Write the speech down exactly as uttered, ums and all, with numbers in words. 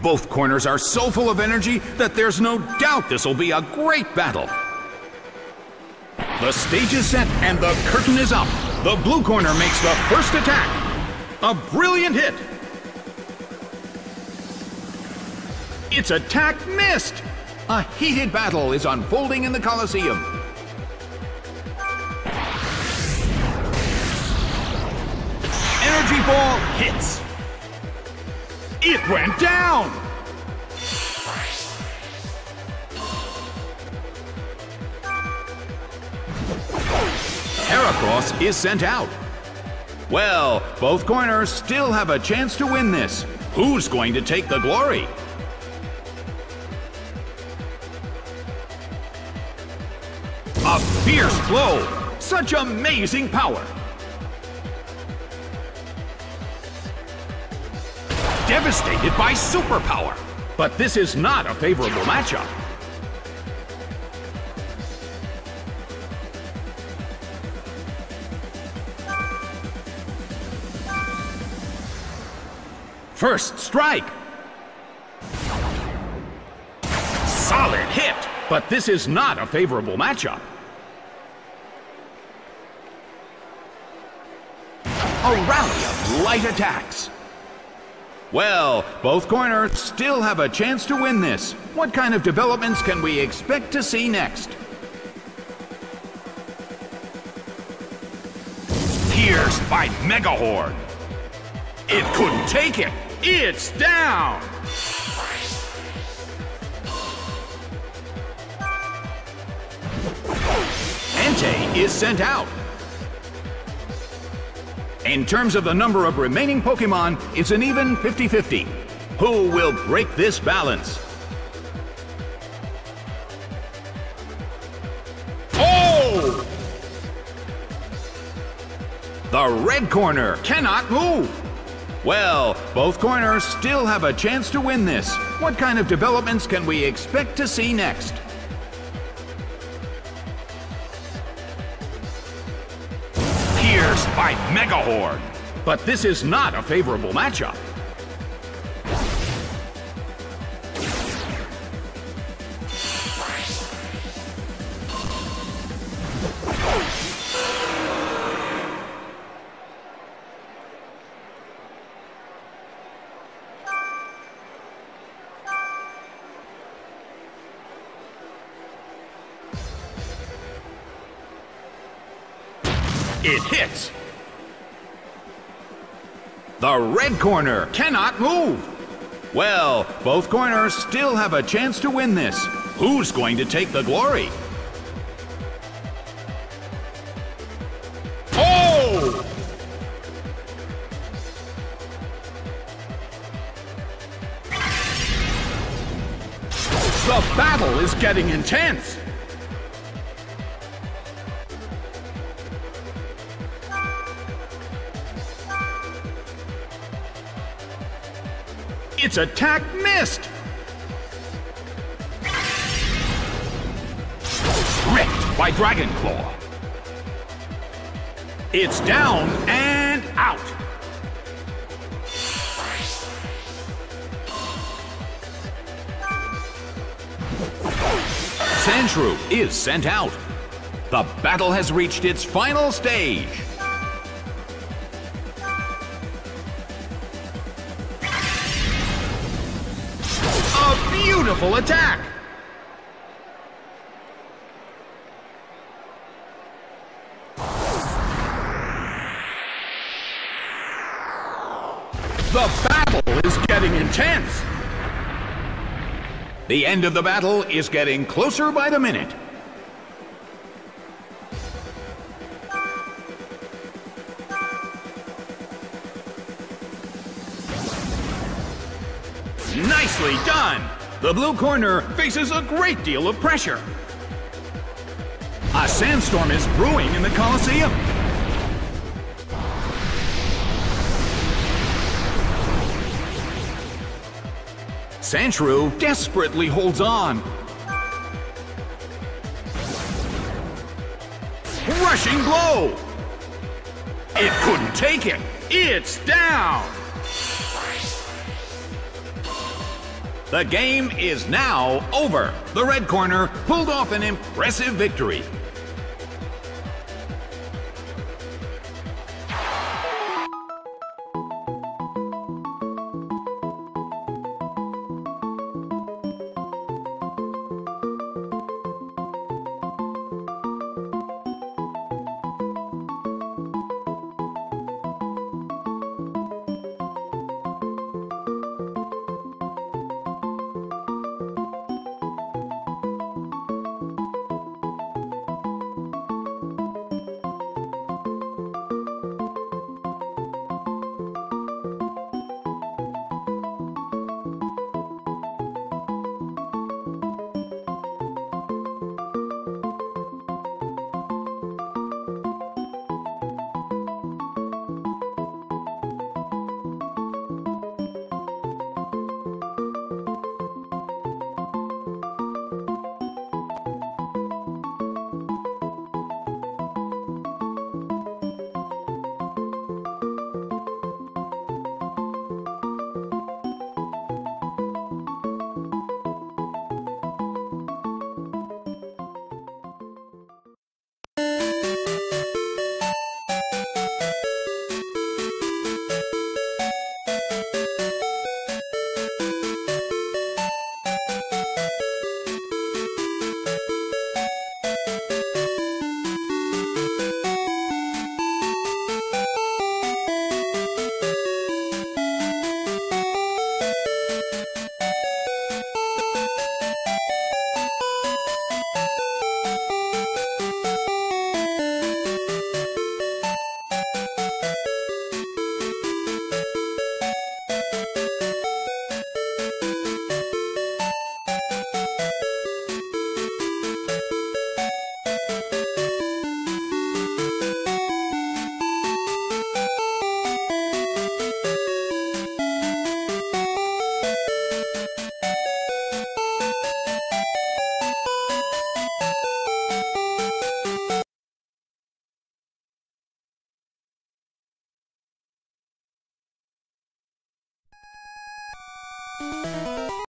Both corners are so full of energy that there's no doubt this will be a great battle. The stage is set and the curtain is up. The blue corner makes the first attack. A brilliant hit. Its attack missed. A heated battle is unfolding in the Colosseum. Energy ball hits. It went down. Heracross is sent out. Well, both corners still have a chance to win this. Who's going to take the glory? A fierce blow! Such amazing power! Devastated by superpower! But this is not a favorable matchup. First strike! Solid hit! But this is not a favorable matchup. A rally of light attacks. Well, both corners still have a chance to win this. What kind of developments can we expect to see next? Pierced by Megahorn. It couldn't take it. It's down. Entei is sent out. In terms of the number of remaining Pokémon, it's an even fifty fifty. Who will break this balance? Oh! The red corner cannot move. Well, both corners still have a chance to win this. What kind of developments can we expect to see next? Pierced by Megahorn. But this is not a favorable matchup. It hits. The red corner cannot move. Well, both corners still have a chance to win this. Who's going to take the glory? Oh! The battle is getting intense. Its attack missed! Ripped by Dragon Claw. It's down and out. Sandshrew is sent out. The battle has reached its final stage. Beautiful attack! The battle is getting intense! The end of the battle is getting closer by the minute. Nicely done! The blue corner faces a great deal of pressure. A sandstorm is brewing in the Colosseum. Sandshrew desperately holds on. Rushing blow! It couldn't take it. It's down! The game is now over. The red corner pulled off an impressive victory. you